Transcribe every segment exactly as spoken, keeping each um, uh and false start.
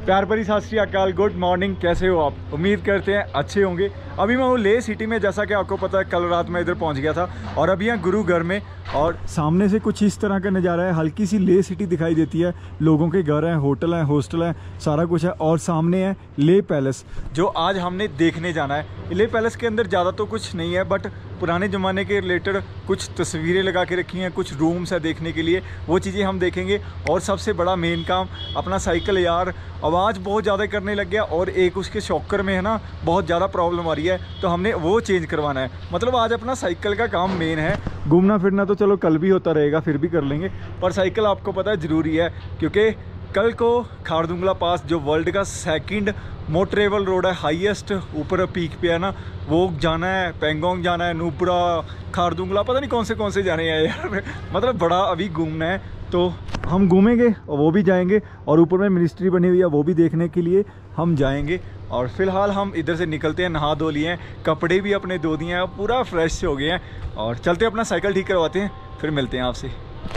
प्यार भरी सत श्री अकाल, गुड मॉर्निंग। कैसे हो आप? उम्मीद करते हैं अच्छे होंगे। अभी मैं हूँ ले सिटी में, जैसा कि आपको पता है कल रात मैं इधर पहुँच गया था और अभी यहाँ गुरु घर में। और सामने से कुछ इस तरह का नज़ारा है, हल्की सी ले सिटी दिखाई देती है। लोगों के घर हैं, होटल हैं, हॉस्टल हैं, सारा कुछ है। और सामने है ले पैलेस, जो आज हमने देखने जाना है। ले पैलेस के अंदर ज़्यादा तो कुछ नहीं है, बट पुराने ज़माने के रिलेटेड कुछ तस्वीरें लगा के रखी हैं, कुछ रूम्स है देखने के लिए, वो चीज़ें हम देखेंगे। और सबसे बड़ा मेन काम अपना साइकिल, यार आवाज़ बहुत ज़्यादा करने लग गया और एक उसके शॉकर में है ना बहुत ज़्यादा प्रॉब्लम आ रही है, तो हमने वो चेंज करवाना है। मतलब आज अपना साइकिल का काम मेन है। घूमना फिरना तो चलो कल भी होता रहेगा, फिर भी कर लेंगे, पर साइकिल आपको पता है ज़रूरी है, क्योंकि कल को खारदुंगला पास जो वर्ल्ड का सेकंड मोटरेबल रोड है, हाईएस्ट ऊपर पीक पे है ना, वो जाना है। पेंगोंग जाना है, नुब्रा, खारदुंगला, पता नहीं कौन से कौन से जाने हैं यार। मतलब बड़ा अभी घूमना है, तो हम घूमेंगे और वो भी जाएंगे। और ऊपर में मिनिस्ट्री बनी हुई है, वो भी देखने के लिए हम जाएंगे। और फिलहाल हम इधर से निकलते हैं, नहा धो लिए हैं, कपड़े भी अपने धो दिए हैं, पूरा फ्रेश हो गए हैं और चलते अपना साइकिल ठीक करवाते हैं, फिर मिलते हैं आपसे।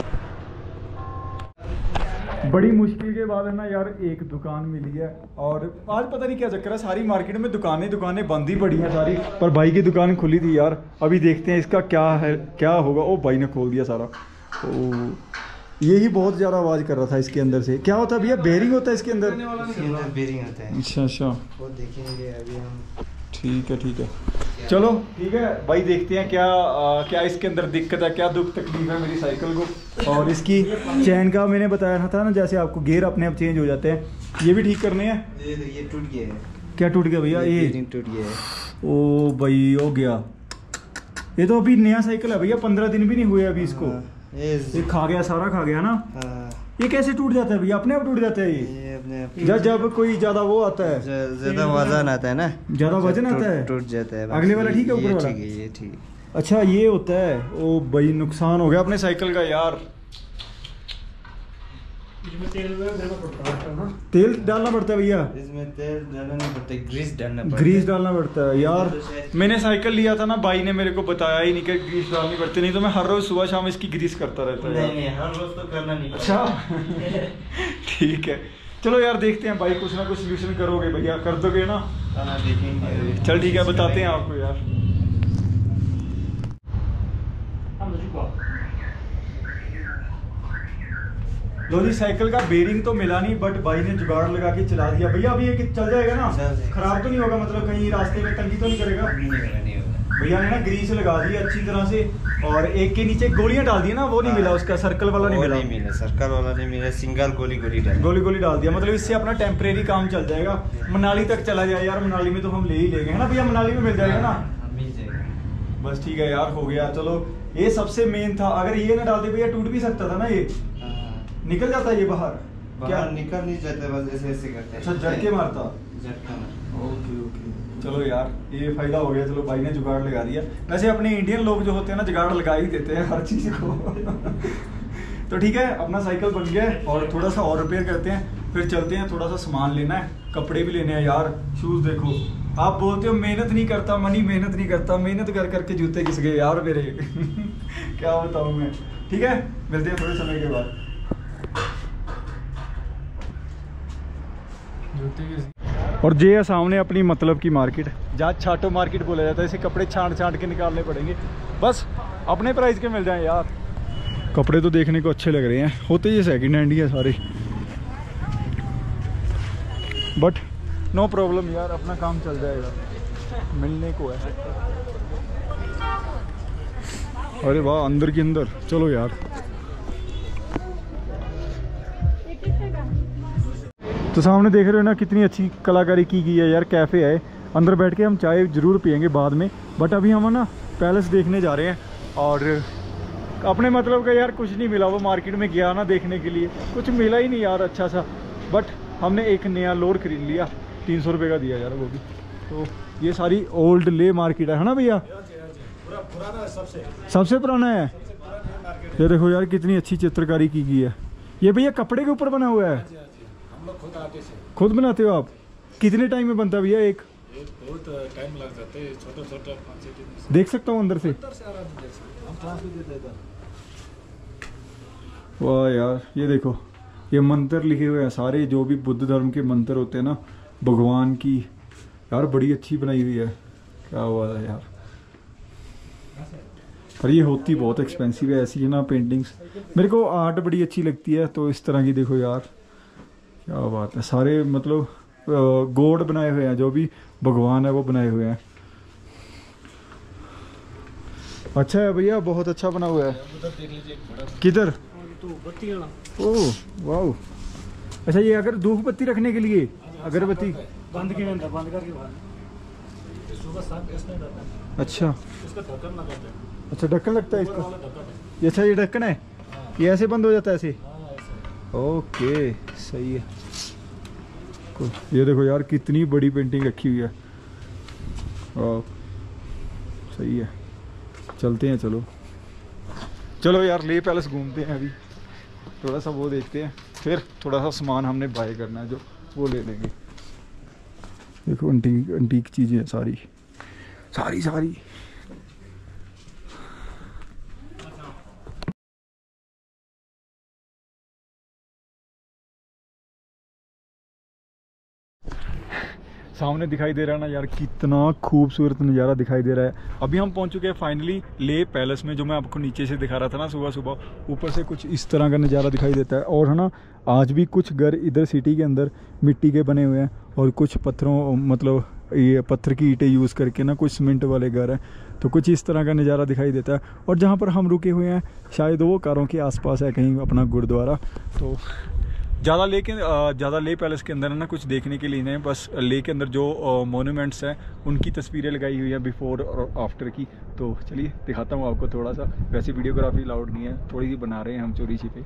बड़ी मुश्किल के बाद है ना यार एक दुकान मिली है, और आज पता नहीं क्या चक्कर है, सारी मार्केट में दुकानें दुकानें बंद ही पड़ी हैं सारी, पर भाई की दुकान खुली थी यार। अभी देखते हैं इसका क्या है, क्या होगा। ओ भाई ने खोल दिया सारा। ओ यही बहुत ज़्यादा आवाज़ कर रहा था इसके अंदर से। क्या होता है भैया? बेरिंग होता है इसके अंदर? बेरिंग होता है। अच्छा अच्छा, वो देखेंगे अभी हम। ठीक है ठीक है, चलो ठीक है भाई, देखते हैं क्या आ, क्या इसके अंदर दिक्कत है, क्या दुख तकलीफ है मेरी साइकिल को। और इसकी चैन का मैंने बताया था ना, जैसे आपको गियर अपने आप चेंज हो जाते हैं, ये भी ठीक करने हैं। ये ये टूट गया है। क्या टूट गया भैया? ये टूट गया है। ओ भाई हो गया। ये तो अभी नया साइकिल है भैया, पंद्रह दिन भी नहीं हुए अभी इसको। ये, ये खा गया, सारा खा गया ना। ये कैसे टूट जाता है भैया? अपने आप टूट जाता है ये, ये अपने जब जब कोई ज्यादा वो आता है, ज्यादा वजन आता है ना, ज्यादा वजन आता है, टूट जाता है। अगले वाला ठीक है, ऊपर वाला ठीक है, ये ठीक है। अच्छा ये होता है। ओ भाई नुकसान हो गया अपने साइकिल का यार। इसमें तेल तेल डालना पड़ता है भैया? इसमें तेल डालना नहीं पड़ता, ग्रीस डालना पड़ता है। ग्रीस डालना पड़ता है यार। मैंने साइकिल लिया था ना, भाई ने मेरे को बताया ही नहीं कि ग्रीस डालनी पड़ती, नहीं तो मैं हर रोज सुबह शाम इसकी ग्रीस करता रहता है। नहीं नहीं, हर रोज तो करना नहीं। अच्छा ठीक है, चलो यार देखते हैं भाई, कुछ ना कुछ सोल्यूशन करोगे भैया, कर दोगे ना? देखेंगे। चल ठीक है, बताते हैं आपको यार। लो जी, साइकिल का बेरिंग तो मिला नहीं, बट भाई ने जुगाड़ लगा के चला दिया। भैया अभी ये चल जाएगा ना? खराब तो नहीं होगा? मतलब कहीं रास्ते में तंगी तो नहीं करेगा? नहीं होगा, नहीं होगा। भैया ने ना ग्रीस लगा दी अच्छी तरह से, और एक के नीचे गोलियां डाल दी ना, वो नहीं मिला उसका, सर्कल वाला नहीं मिला। नहीं मिला, सर्कल वाला नहीं मिला, सिंगल गोली गोली डाल गोली गोली डाल दिया। मतलब इससे अपना टेम्परेरी काम चल जाएगा, मनाली तक चला जाए यार। मनाली में तो हम ले ही लेंगे, है ना भैया? मनाली में मिल जाएगा ना? मिल जाएगा। बस ठीक है यार, हो गया। चलो ये सबसे मेन था, अगर ये ना डालते भैया टूट भी सकता था ना, ये निकल जाता है ये बाहर। क्या निकल नहीं जाता, बस ऐसे ऐसे करते हैं। अच्छा झटके मारता? झटका मारता। ओके ओके, चलो यार ये फायदा हो गया। चलो भाई ने जुगाड़ लगा दिया। वैसे अपने इंडियन लोग जो होते हैं ना, जुगाड़ लगा ही देते हैं हर चीज को। तो ठीक है, अपना साइकिल बन गया है और थोड़ा सा और रिपेयर करते हैं, फिर चलते हैं। थोड़ा सा सामान लेना है, कपड़े भी लेने हैं यार। शूज देखो, आप बोलते हो मेहनत नहीं करता मनी, मेहनत नहीं करता, मेहनत कर करके जूते घिस गए यार मेरे। क्या बताऊँ मैं। ठीक है, मिलते हैं थोड़े समय के बाद। और ये है सामने अपनी मतलब की मार्केट, जहाँ छाटो मार्केट बोला जाता है। इसे कपड़े छांट छांट के निकालने पड़ेंगे, बस अपने प्राइस के मिल जाएं यार। कपड़े तो देखने को अच्छे लग रहे हैं, होते ये सेकंड हैंड ही है सारे, बट नो प्रॉब्लम यार, अपना काम चल जाएगा, मिलने को है। अरे वाह, अंदर के अंदर। चलो यार, तो सामने देख रहे हो ना कितनी अच्छी कलाकारी की गई है यार। कैफ़े है, अंदर बैठ के हम चाय ज़रूर पियेंगे बाद में, बट अभी हम ना पैलेस देखने जा रहे हैं। और अपने मतलब का यार कुछ नहीं मिला, वो मार्केट में गया ना देखने के लिए, कुछ मिला ही नहीं यार अच्छा सा। बट हमने एक नया लोड खरीद लिया, तीन सौ रुपये का दिया यार वो भी। तो ये सारी ओल्ड ले मार्केट है ना भैया? सबसे सबसे पुराना है। ये देखो यार कितनी अच्छी चित्रकारी की गई है। ये भैया कपड़े के ऊपर बना हुआ है? खुद आते से खुद बनाते हो आप? कितने टाइम में बनता है भैया एक? बहुत टाइम लग जाता है, छोटा छोटा पाँच छह दिन। देख सकता हूँ अंदर से? अंदर से आराम से देख सकते हैं, हम ट्रांसफर देते हैं। वाह यार, ये देखो ये मंत्र लिखे हुए हैं सारे, जो भी बुद्ध धर्म के मंत्र होते हैं ना भगवान की। यार बड़ी अच्छी बनाई हुई है, क्या हुआ है यार। पर ये होती बहुत एक्सपेंसिव है ऐसी है ना पेंटिंग्स। मेरे को आर्ट बड़ी अच्छी लगती है, तो इस तरह की देखो यार, क्या बात है। सारे मतलब गॉड बनाए हुए हैं, जो भी भगवान है वो बनाए हुए हैं। अच्छा है भैया, बहुत अच्छा बना हुआ है। उधर देख लीजिए एक बड़ा सा। किधर? तो बत्ती वाला। ओह वाह। अच्छा ये अगर धूप बत्ती रखने के लिए अगरबत्ती बंद के अंदर बंद करके बाहर सुबह सात इसमें रहता है। अच्छा इसका ढक्कन लगा देते हैं। अच्छा ढक्कन लगता है ऊपर इसका। वाला ढक्कन है। ये अच्छा ये ढक्कन है, ये ऐसे बंद हो जाता है ऐसे। हाँ ऐसा। ओके सही है। को- ये देखो यार कितनी बड़ी पेंटिंग रखी हुई है। वाह सही है। चलते हैं, चलो चलो यार ले पैलेस घूमते हैं। अभी थोड़ा सा वो देखते हैं, फिर थोड़ा सा सामान हमने बाय करना है जो वो ले लेंगे। देखो अंटीक अंटीक चीज़ें हैं सारी सारी सारी। सामने दिखाई दे रहा है ना यार, कितना खूबसूरत नज़ारा दिखाई दे रहा है। अभी हम पहुंच चुके हैं फाइनली ले पैलेस में, जो मैं आपको नीचे से दिखा रहा था ना सुबह सुबह। ऊपर से कुछ इस तरह का नज़ारा दिखाई देता है। और है ना आज भी कुछ घर इधर सिटी के अंदर मिट्टी के बने हुए हैं, और कुछ पत्थरों मतलब ये पत्थर की ईंटें यूज़ करके ना कुछ सीमेंट वाले घर हैं। तो कुछ इस तरह का नज़ारा दिखाई देता है। और जहाँ पर हम रुके हुए हैं शायद वो कारों के आसपास है कहीं अपना गुरुद्वारा। तो ज़्यादा ले के ज़्यादा ले पैलेस के अंदर है ना कुछ देखने के लिए नहीं, बस ले के अंदर जो मोन्यूमेंट्स हैं उनकी तस्वीरें लगाई हुई हैं बिफोर और आफ्टर की। तो चलिए दिखाता हूँ आपको थोड़ा सा। वैसे वीडियोग्राफी अलाउड नहीं है, थोड़ी सी बना रहे हैं हम चोरी छिपे।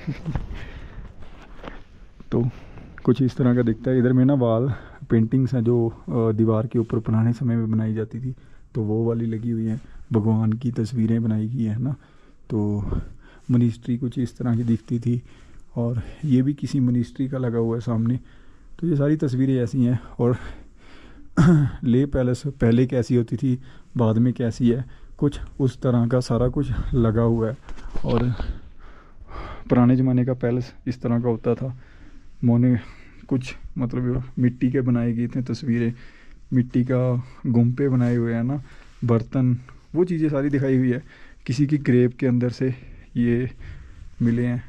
तो कुछ इस तरह का दिखता है। इधर में ना वाल पेंटिंग्स हैं जो दीवार के ऊपर पुराने समय में बनाई जाती थी, तो वो वाली लगी हुई हैं। भगवान की तस्वीरें बनाई गई हैं ना। तो मिनिस्ट्री कुछ इस तरह की दिखती थी, और ये भी किसी मिनिस्ट्री का लगा हुआ है सामने। तो ये सारी तस्वीरें ऐसी हैं। और ले पैलेस पहले कैसी होती थी, बाद में कैसी है, कुछ उस तरह का सारा कुछ लगा हुआ है। और पुराने ज़माने का पैलेस इस तरह का होता था। मोने कुछ मतलब मिट्टी के बनाए गए थे तस्वीरें, मिट्टी का गुम्पे बनाए हुए हैं ना, बर्तन, वो चीज़ें सारी दिखाई हुई है। किसी की ग्रेव के अंदर से ये मिले हैं।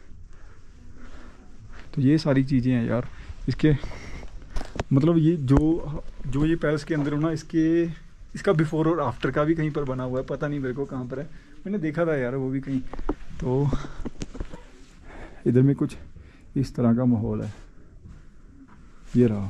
तो ये सारी चीज़ें हैं यार। इसके मतलब ये जो जो ये पैलेस के अंदर हो ना, इसके इसका बिफोर और आफ्टर का भी कहीं पर बना हुआ है। पता नहीं मेरे को कहाँ पर है, मैंने देखा था यार वो भी कहीं। तो इधर में कुछ इस तरह का माहौल है। ये रहा।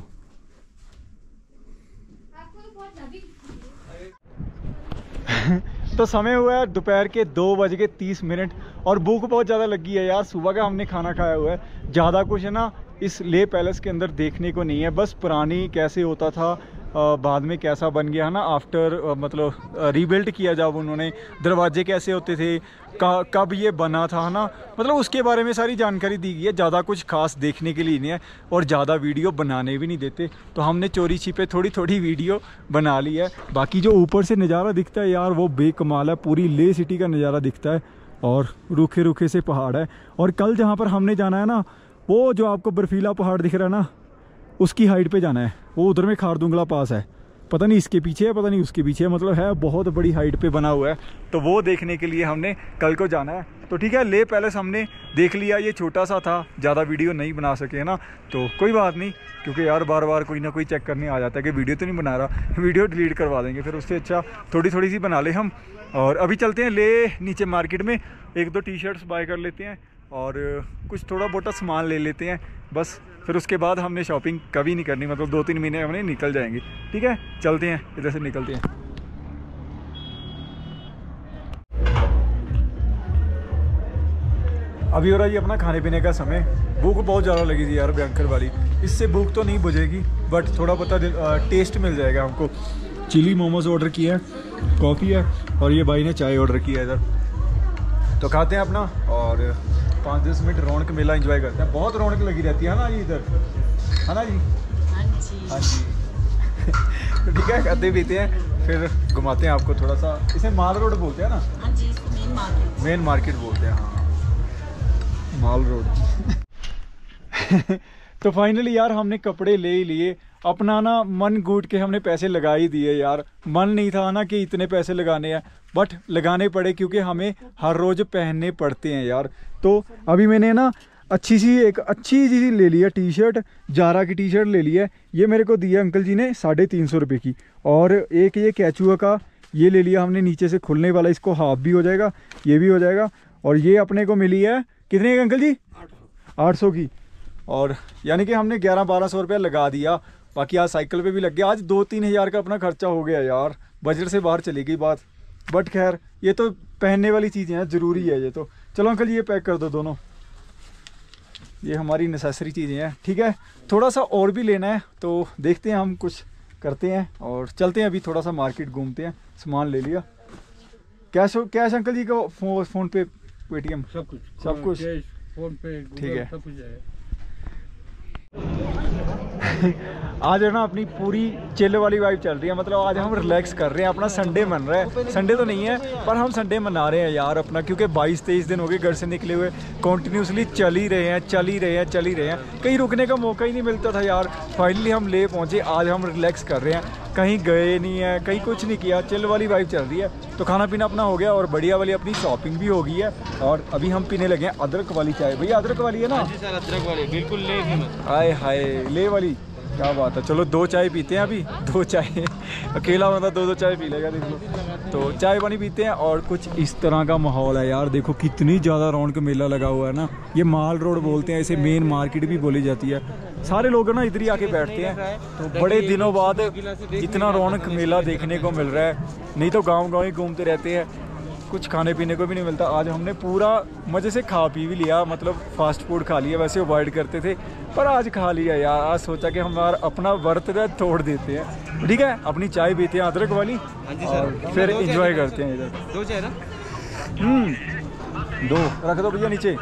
तो समय हुआ है दोपहर के दो बज के तीस मिनट और भूख बहुत ज़्यादा लगी है यार। सुबह का हमने खाना खाया हुआ है। ज़्यादा कुछ है ना इस ले पैलेस के अंदर देखने को नहीं है। बस पुरानी कैसे होता था, आ, बाद में कैसा बन गया है ना आफ्टर मतलब रीबिल्ड किया जब उन्होंने, दरवाजे कैसे होते थे, कब ये बना था ना, मतलब उसके बारे में सारी जानकारी दी गई है। ज़्यादा कुछ खास देखने के लिए नहीं है, और ज़्यादा वीडियो बनाने भी नहीं देते। तो हमने चोरी छिपे थोड़ी थोड़ी वीडियो बना ली है। बाकी जो ऊपर से नज़ारा दिखता है यार वो बेकमाल है। पूरी ले सिटी का नज़ारा दिखता है, और रूखे रूखे से पहाड़ है। और कल जहाँ पर हमने जाना है ना, वो जो आपको बर्फीला पहाड़ दिख रहा है ना, उसकी हाइट पे जाना है। वो उधर में खारदुंगला पास है, पता नहीं इसके पीछे है पता नहीं उसके पीछे है, मतलब है बहुत बड़ी हाइट पे बना हुआ है। तो वो देखने के लिए हमने कल को जाना है। तो ठीक है, ले पैलेस हमने देख लिया। ये छोटा सा था, ज़्यादा वीडियो नहीं बना सके ना, तो कोई बात नहीं, क्योंकि यार बार बार कोई ना कोई चेक करने आ जाता है कि वीडियो तो नहीं बना रहा, वीडियो डिलीट करवा देंगे। फिर उससे अच्छा थोड़ी थोड़ी सी बना ले हम। और अभी चलते हैं ले नीचे मार्केट में, एक दो टी शर्ट्स बाय कर लेते हैं और कुछ थोड़ा बहुत सामान ले लेते हैं बस। फिर उसके बाद हमने शॉपिंग कभी नहीं करनी, मतलब दो तीन महीने हमने निकल जाएंगे। ठीक है, चलते हैं, इधर से निकलते हैं। अभी हो रहा है ये अपना खाने पीने का समय। भूख बहुत ज़्यादा लगी थी यार, भयंकर वाली। इससे भूख तो नहीं बुझेगी, बट थोड़ा बहुत टेस्ट मिल जाएगा हमको। चिली मोमोज ऑर्डर किया है, कॉफ़ी है, और ये भाई ने चाय ऑर्डर किया है इधर। तो खाते हैं अपना, और पाँच दस मिनट रौनक मेला एंजॉय करते हैं। बहुत रौनक लगी रहती है ना जी इधर, है ना जी? हाँ जी, हाँ जी। तो ठीक है, खाते पीते हैं, फिर घुमाते हैं आपको थोड़ा सा। इसे माल रोड बोलते हैं ना? हाँ जी, मेन मार्केट मेन मार्केट बोलते हैं, हाँ, माल रोड। तो फाइनली यार हमने कपड़े ले ही लिए। अपना ना मन घूट के हमने पैसे लगा ही दिए यार। मन नहीं था ना कि इतने पैसे लगाने हैं, बट लगाने पड़े क्योंकि हमें हर रोज़ पहनने पड़ते हैं यार। तो अभी मैंने ना अच्छी सी एक अच्छी सी ले ली है टी शर्ट, जारा की टी शर्ट ले ली है। ये मेरे को दिया अंकल जी ने साढ़े तीन सौ रुपये की। और एक ये कैचुआ का ये ले लिया हमने, नीचे से खुलने वाला, इसको हाफ भी हो जाएगा, ये भी हो जाएगा। और ये अपने को मिली है कितने की अंकल जी? आठ सौ की। और यानी कि हमने ग्यारह बारह सौ रुपया लगा दिया। बाकी आज साइकिल पे भी लग गया। आज दो तीन हज़ार का अपना खर्चा हो गया यार, बजट से बाहर चली गई बात। बट खैर ये तो पहनने वाली चीज़ें हैं, ज़रूरी है ये तो। चलो अंकल ये पैक कर दो दोनों, ये हमारी नेसेसरी चीज़ें हैं। ठीक है, थोड़ा सा और भी लेना है तो देखते हैं, हम कुछ करते हैं और चलते हैं। अभी थोड़ा सा मार्केट घूमते हैं। सामान ले लिया। कैश कैश अंकल जी का फो, फ़ोन पे पेटीएम सब कुछ सब कुछ फोन पे ठीक है। सब कुछ है। आज है ना अपनी पूरी चिल वाली वाइब चल रही है। मतलब आज हम रिलैक्स कर रहे हैं, अपना संडे मन रहा है। संडे तो नहीं है पर हम संडे मना रहे हैं यार अपना, क्योंकि बाईस तेईस दिन हो गए घर से निकले हुए। कॉन्टीन्यूसली चल ही रहे हैं चल ही रहे हैं चल ही रहे हैं कहीं रुकने का मौका ही नहीं मिलता था यार। फाइनली हम ले पहुँचे। आज हम रिलैक्स कर रहे हैं, कहीं गए नहीं है, कहीं कुछ नहीं किया, चिल वाली वाइब चल रही है। तो खाना पीना अपना हो गया और बढ़िया वाली अपनी शॉपिंग भी हो गई है। और अभी हम पीने लगे हैं अदरक वाली चाय। भैया अदरक वाली है ना? जी सर, अदरक वाली बिल्कुल ले हाय हाय ले वाली, क्या बात है। चलो दो चाय पीते हैं अभी, दो चाय अकेला बंदा दो दो चाय पी लेगा देख लो। तो चाय पानी पीते हैं। और कुछ इस तरह का माहौल है यार, देखो कितनी ज़्यादा रौनक मेला लगा हुआ है ना। ये माल रोड बोलते हैं इसे, मेन मार्केट भी बोली जाती है। सारे लोग ना इधर ही आके बैठते हैं। तो बड़े दिनों बाद इतना रौनक मेला देखने को मिल रहा है। नहीं तो गाँव गाँव ही घूमते रहते हैं, कुछ खाने पीने को भी नहीं मिलता। आज हमने पूरा मज़े से खा पी भी लिया, मतलब फास्ट फूड खा लिया। वैसे अवॉइड करते थे पर आज खा लिया यार। आज सोचा कि हमारा अपना वर्त है तोड़ देते हैं। ठीक है, अपनी चाय पीते हैं अदरक वाली और फिर एंजॉय करते हैं इधर। दो चाय ना? हम्म दो रख दो भैया नीचे।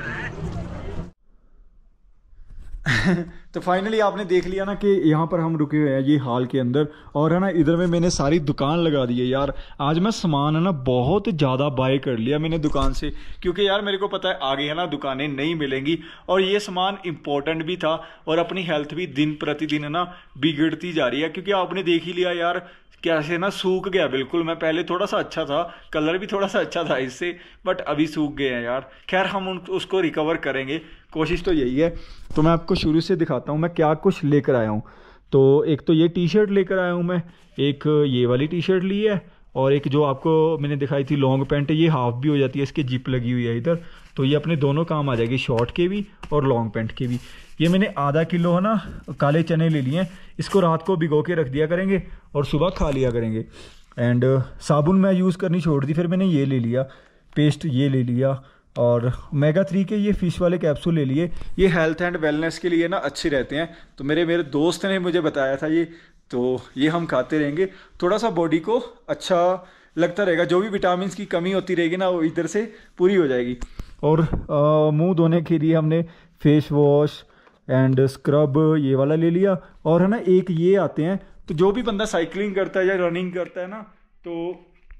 तो फाइनली आपने देख लिया ना कि यहाँ पर हम रुके हुए हैं ये हॉल के अंदर। और है ना इधर में मैंने सारी दुकान लगा दी है यार। आज मैं सामान है ना बहुत ज़्यादा बाय कर लिया मैंने दुकान से, क्योंकि यार मेरे को पता है आगे है ना दुकानें नहीं मिलेंगी। और ये सामान इम्पोर्टेंट भी था और अपनी हेल्थ भी दिन प्रतिदिन है ना बिगड़ती जा रही है। क्योंकि आपने देख ही लिया यार कैसे ना सूख गया बिल्कुल। मैं पहले थोड़ा सा अच्छा था, कलर भी थोड़ा सा अच्छा था इससे, बट अभी सूख गए हैं यार। खैर हम उन उसको रिकवर करेंगे, कोशिश तो यही है। तो मैं आपको शुरू से दिखाता हूँ मैं क्या कुछ लेकर आया हूँ। तो एक तो ये टी शर्ट लेकर आया हूँ मैं, एक ये वाली टी शर्ट ली है, और एक जो आपको मैंने दिखाई थी लॉन्ग पैंट है, ये हाफ भी हो जाती है, इसकी जिप लगी हुई है इधर। तो ये अपने दोनों काम आ जाएगी, शॉर्ट के भी और लॉन्ग पैंट के भी। ये मैंने आधा किलो है ना काले चने ले लिए हैं, इसको रात को भिगो के रख दिया करेंगे और सुबह खा लिया करेंगे। एंड साबुन मैं यूज़ करनी छोड़ दी, फिर मैंने ये ले लिया पेस्ट, ये ले लिया। और मेगा थ्री के ये फ़िश वाले कैप्सूल ले लिए। ये हेल्थ एंड वेलनेस के लिए ना अच्छे रहते हैं। तो मेरे मेरे दोस्त ने मुझे बताया था ये, तो ये हम खाते रहेंगे। थोड़ा सा बॉडी को अच्छा लगता रहेगा, जो भी विटामिन की कमी होती रहेगी ना वो इधर से पूरी हो जाएगी। और मुंह धोने के लिए हमने फेस वॉश एंड स्क्रब ये वाला ले लिया। और है ना एक ये आते हैं, तो जो भी बंदा साइकिलिंग करता है या रनिंग करता है ना, तो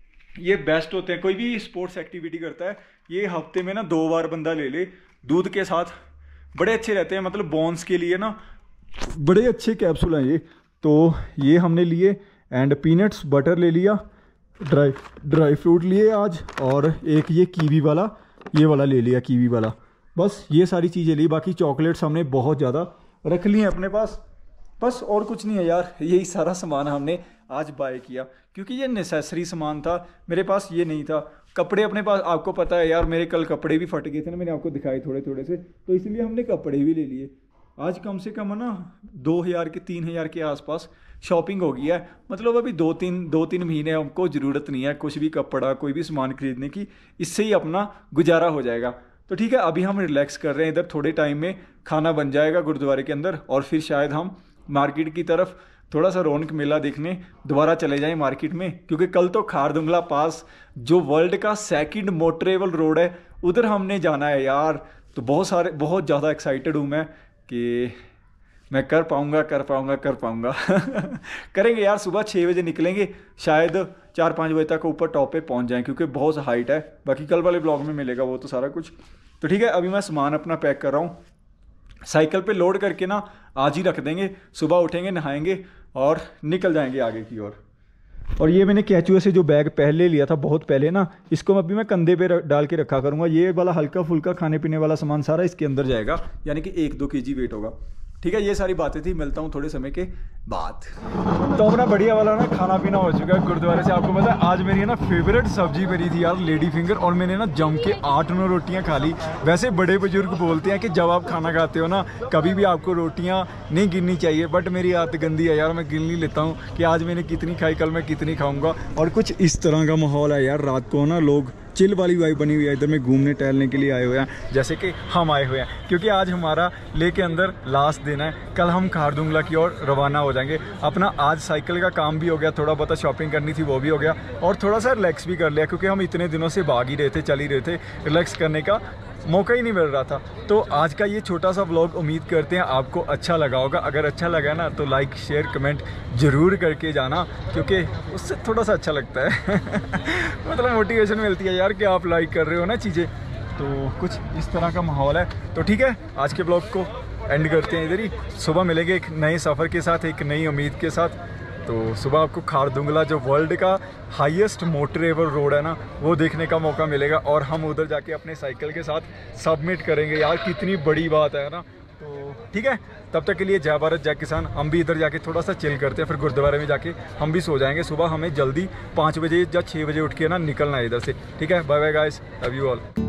ये बेस्ट होते हैं। कोई भी स्पोर्ट्स एक्टिविटी करता है, ये हफ्ते में ना दो बार बंदा ले ले दूध के साथ, बड़े अच्छे रहते हैं। मतलब बोन्स के लिए ना बड़े अच्छे कैप्सूल हैं ये। तो ये हमने लिए। एंड पीनट्स बटर ले लिया, ड्राई ड्राई फ्रूट लिए आज। और एक ये कीवी वाला, ये वाला ले लिया कीवी वाला। बस ये सारी चीज़ें ली। बाकी चॉकलेट्स हमने बहुत ज़्यादा रख ली हैं अपने पास। बस और कुछ नहीं है यार, यही सारा सामान हमने आज बाय किया, क्योंकि ये नेसेसरी सामान था। मेरे पास ये नहीं था। कपड़े अपने पास, आपको पता है यार मेरे कल कपड़े भी फट गए थे ना, मैंने आपको दिखाए थोड़े थोड़े से, तो इसलिए हमने कपड़े भी ले लिए। आज कम से कम ना दो हज़ार के तीन हज़ार के आसपास शॉपिंग हो गई है। मतलब अभी दो तीन दो तीन महीने हमको ज़रूरत नहीं है कुछ भी कपड़ा कोई भी सामान खरीदने की, इससे ही अपना गुजारा हो जाएगा। तो ठीक है, अभी हम रिलैक्स कर रहे हैं इधर। थोड़े टाइम में खाना बन जाएगा गुरुद्वारे के अंदर और फिर शायद हम मार्केट की तरफ थोड़ा सा रौनक मेला देखने दोबारा चले जाएं मार्केट में, क्योंकि कल तो खारदुंगला पास जो वर्ल्ड का सेकंड मोटरेबल रोड है उधर हमने जाना है यार। तो बहुत सारे बहुत ज़्यादा एक्साइटेड हूँ मैं कि मैं कर पाऊँगा कर पाऊँगा कर पाऊँगा करेंगे यार। सुबह छः बजे निकलेंगे, शायद चार पाँच बजे तक ऊपर टॉप पे पहुँच जाएं, क्योंकि बहुत हाइट है। बाकी कल वाले ब्लॉग में मिलेगा वो तो सारा कुछ। तो ठीक है, अभी मैं सामान अपना पैक कर रहा हूँ। साइकिल पे लोड करके ना आज ही रख देंगे, सुबह उठेंगे नहाएंगे और निकल जाएंगे आगे की ओर। और, और ये मैंने कैचुए से जो बैग पहले लिया था बहुत पहले ना, इसको अभी मैं कंधे पे डाल के रखा करूँगा। ये वाला हल्का फुल्का खाने पीने वाला सामान सारा इसके अंदर जाएगा, यानी कि एक दो के जी वेट होगा। ठीक है, ये सारी बातें थी। मिलता हूँ थोड़े समय के बाद। तो अपना बढ़िया वाला ना खाना पीना हो चुका है गुरुद्वारे से। आपको पता है आज मेरी है ना फेवरेट सब्जी बनी थी यार, लेडी फिंगर, और मैंने ना जम के आठ नौ रोटियां खा ली। वैसे बड़े बुजुर्ग बोलते हैं कि जब आप खाना खाते हो ना कभी भी आपको रोटियां नहीं गिननी चाहिए, बट मेरी आदत गंदी है यार, मैं गिन नहीं लेता हूँ कि आज मैंने कितनी खाई, कल मैं कितनी खाऊंगा। और कुछ इस तरह का माहौल है यार, रात को ना लोग चिल वाली वाइब बनी हुई है। इधर में घूमने टहलने के लिए आए हुए हैं, जैसे कि हम आए हुए हैं, क्योंकि आज हमारा ले के अंदर लास्ट दिन है। कल हम खारदुंगला की ओर रवाना हो जाएंगे। अपना आज साइकिल का काम भी हो गया, थोड़ा बहुत शॉपिंग करनी थी वो भी हो गया, और थोड़ा सा रिलैक्स भी कर लिया, क्योंकि हम इतने दिनों से भाग ही रहे थे, चल ही रहे थे, रिलैक्स करने का मौका ही नहीं मिल रहा था। तो आज का ये छोटा सा व्लॉग उम्मीद करते हैं आपको अच्छा लगा होगा। अगर अच्छा लगा ना तो लाइक शेयर कमेंट ज़रूर करके जाना, क्योंकि उससे थोड़ा सा अच्छा लगता है मतलब मोटिवेशन मिलती है यार कि आप लाइक कर रहे हो ना चीज़ें। तो कुछ इस तरह का माहौल है। तो ठीक है, आज के ब्लॉग को एंड करते हैं इधर ही। सुबह मिलेंगे एक नए सफ़र के साथ, एक नई उम्मीद के साथ। तो सुबह आपको खारदुंगला जो वर्ल्ड का हाईएस्ट मोटरेबल रोड है ना, वो देखने का मौका मिलेगा, और हम उधर जाके अपने साइकिल के साथ सबमिट करेंगे। यार कितनी बड़ी बात है ना। तो ठीक है, तब तक के लिए जय भारत जय किसान। हम भी इधर जाके थोड़ा सा चिल करते हैं, फिर गुरुद्वारे में जाके हम भी सो जाएंगे। सुबह हमें जल्दी पाँच बजे या छः बजे उठ के ना निकलना है इधर से। ठीक है, bye bye guys, love you all.